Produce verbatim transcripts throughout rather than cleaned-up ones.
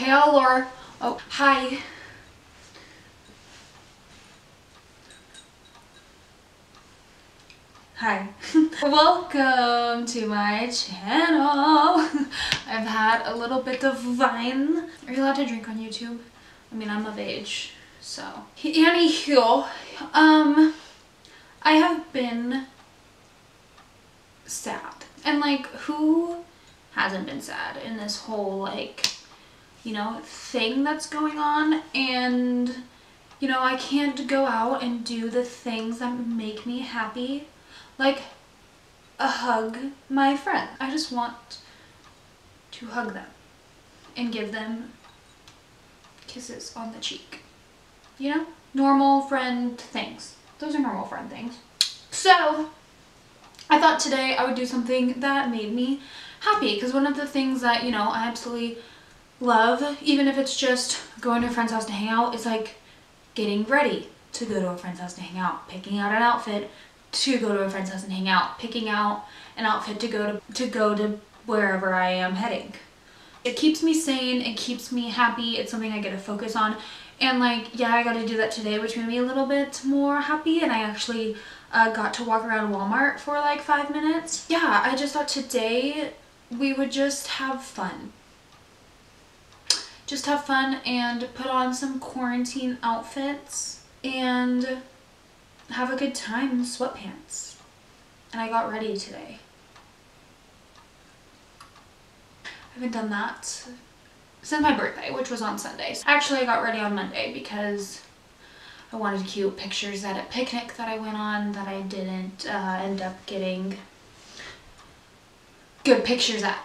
Hey, Laura. Oh, hi. Hi. Welcome to my channel. I've had a little bit of wine. Are you allowed to drink on YouTube? I mean, I'm of age, so. Anywho, um, I have been sad. And like, who hasn't been sad in this whole, like, you know, thing that's going on? And, you know, I can't go out and do the things that make me happy. Like a hug my friend. I just want to hug them and give them kisses on the cheek. You know? Normal friend things. Those are normal friend things. So, I thought today I would do something that made me happy. Because one of the things that, you know, I absolutely love, even if it's just going to a friend's house to hang out, is like getting ready to go to a friend's house to hang out. Picking out an outfit to go to a friend's house and hang out, picking out an outfit to go to to go to wherever I am heading. It keeps me sane, it keeps me happy, it's something I get to focus on. And like, yeah, I got to do that today, which made me a little bit more happy. And I actually uh, got to walk around Walmart for like five minutes. Yeah, I just thought today we would just have fun. Just have fun and put on some quarantine outfits and have a good time in sweatpants. And I got ready today. I haven't done that since my birthday, which was on Sunday. Actually, I got ready on Monday because I wanted cute pictures at a picnic that I went on that I didn't uh, end up getting good pictures at.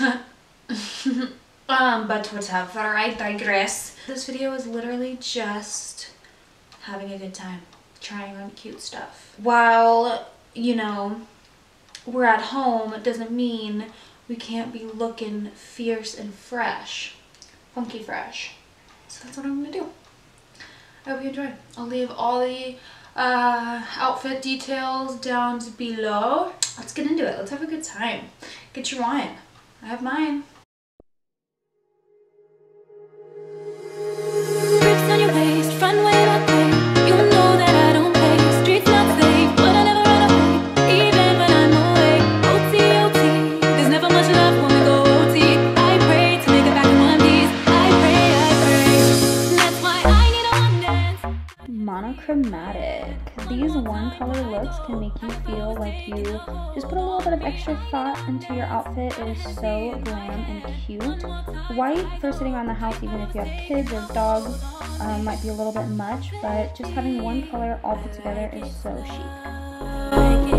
um, but whatever, I digress. This video is literally just having a good time, trying on cute stuff. While, you know, we're at home, it doesn't mean we can't be looking fierce and fresh. Funky fresh. So that's what I'm gonna do. I hope you enjoy. I'll leave all the uh, outfit details down below. Let's get into it. Let's have a good time. Get your wine. I have mine. Grips on your waist, front way, back way. You know that I don't play. Streets not safe, but I never run away. Even when I'm away. O T, O T. There's never much love when we go O T. I pray to make it back in one piece. I pray, I pray. That's why I need a one dance. Monochromatic. These one color looks can make you feel like you just put a little bit of extra thought into your outfit. It is so glam and cute. White for sitting around the house, even if you have kids or dogs, um, might be a little bit much, but just having one color all put together is so chic.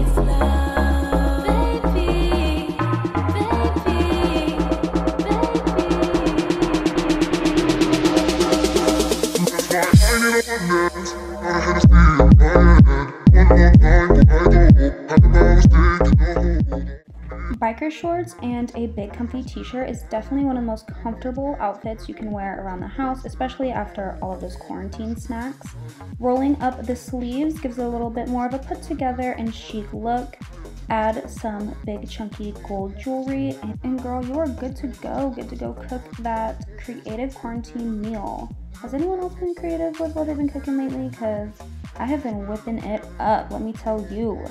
Biker shorts and a big comfy t-shirt is definitely one of the most comfortable outfits you can wear around the house, especially after all of those quarantine snacks. Rolling up the sleeves gives it a little bit more of a put together and chic look. Add some big chunky gold jewelry and, and girl, you're good to go. Good to go cook that creative quarantine meal. Has anyone else been creative with what they've been cooking lately? Because I have been whipping it up, let me tell you.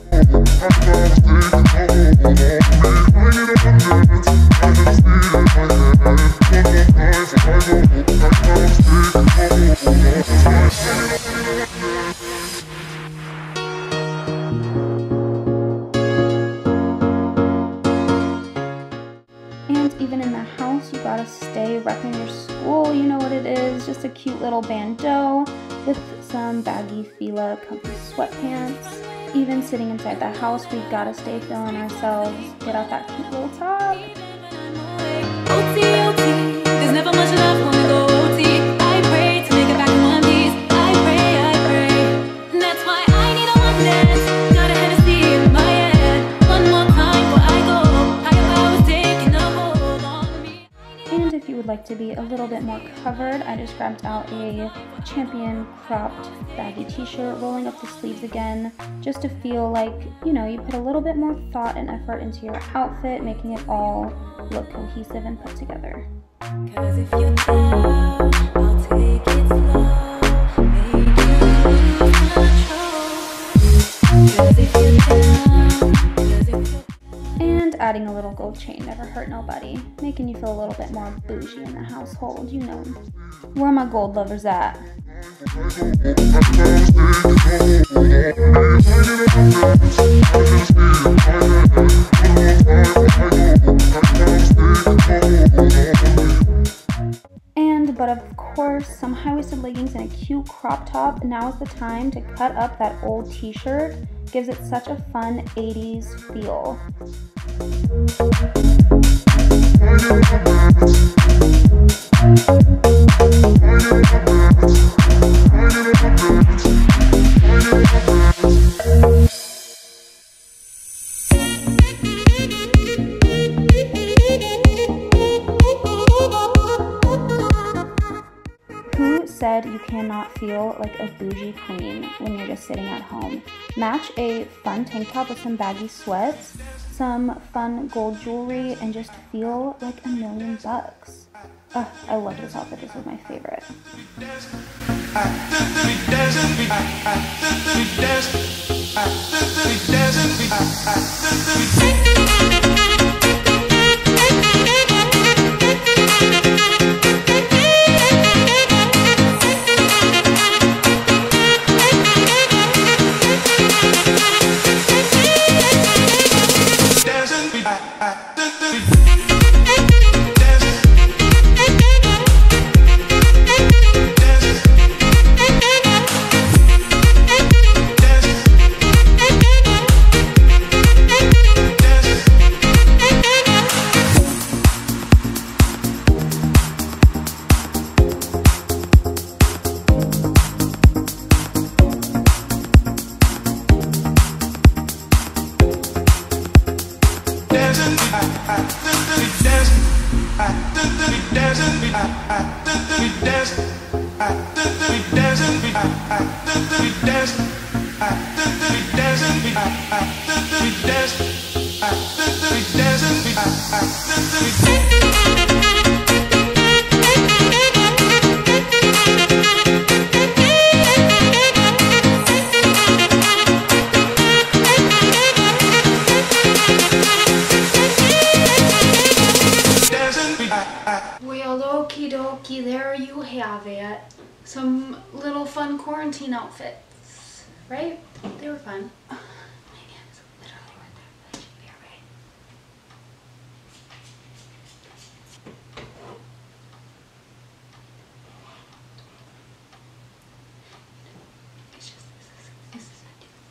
And even in the house, you gotta stay repping your school. You know what it is, just a cute little bandeau with some baggy FILA comfy sweatpants. Even sitting inside the house, we gotta stay feeling ourselves. Get out that cute little top. O T, O T. There's never much love when we go O T. I pray to make it back in one piece. I pray, I pray. That's why I need a one dance. Got a Hennessy in my head. One more time before I go. Higher powers taking a hold on me. And if you would like to be a little bit more covered, I just grabbed out a champion cropped baggy t-shirt, rolling up the sleeves again, just to feel like, you know, you put a little bit more thought and effort into your outfit, making it all look cohesive and put together. 'Cause if you're down, I'll take it slow, make you lose control. 'Cause if you're down, 'cause if you're And adding a little gold chain never hurt nobody, making you feel a little bit more bougie in the household, you know. Where are my gold lovers at? And, but of course, some high-waisted leggings and a cute crop top. Now is the time to cut up that old t-shirt. Gives it such a fun eighties feel. Who said you cannot feel like a bougie queen when you're just sitting at home? Match a fun tank top with some baggy sweats, some fun gold jewelry, and just feel like a million bucks. Ugh, I love this outfit. This is my favorite. Well, okie dokie, there you have it. Some little fun quarantine outfits, right? They were fun. Oh, my hand's literally right there. That should be alright. It's just, this is,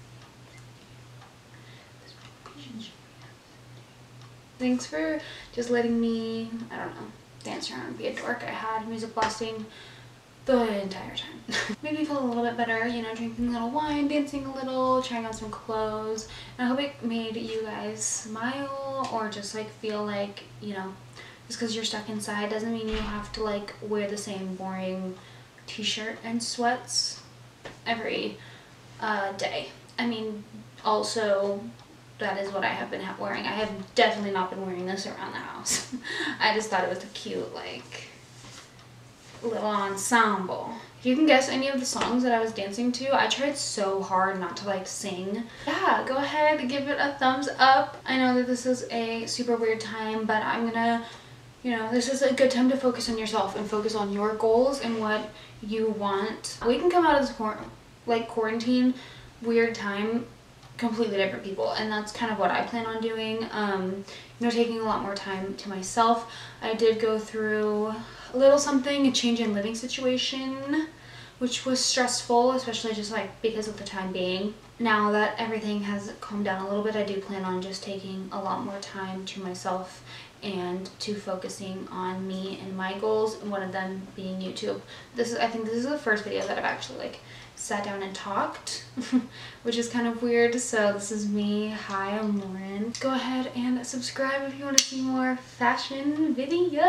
this is, thanks for just letting me, I don't know, dance around and be a dork. I had music blasting the entire time. Made me feel a little bit better, you know, drinking a little wine, dancing a little, trying on some clothes. And I hope it made you guys smile or just like feel like, you know, just because you're stuck inside doesn't mean you have to like wear the same boring t-shirt and sweats every uh, day. I mean, also, that is what I have been ha wearing. I have definitely not been wearing this around the house. I just thought it was a cute, like, little ensemble. If you can guess any of the songs that I was dancing to, I tried so hard not to, like, sing. Yeah, go ahead and give it a thumbs up. I know that this is a super weird time, but I'm gonna, you know, this is a good time to focus on yourself and focus on your goals and what you want. We can come out of this, like, quarantine weird time completely different people, and that's kind of what I plan on doing. Um, you know, taking a lot more time to myself. I did go through a little something, a change in living situation, which was stressful, especially just like because of the time being. Now that everything has calmed down a little bit, I do plan on just taking a lot more time to myself and to focusing on me and my goals, and one of them being YouTube. This is, I think this is the first video that I've actually like sat down and talked, which is kind of weird. So this is me. Hi, I'm Lauren. Go ahead and subscribe if you want to see more fashion videos.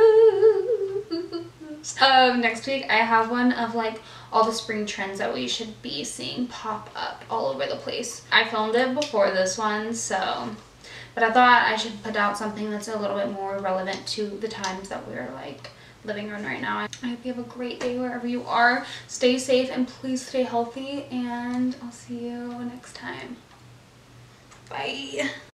Um, next week I have one of like all the spring trends that we should be seeing pop up all over the place. I filmed it before this one, so, but but I thought I should put out something that's a little bit more relevant to the times that we're like living in right now. I hope you have a great day wherever you are. Stay safe and please stay healthy, and I'll see you next time. Bye.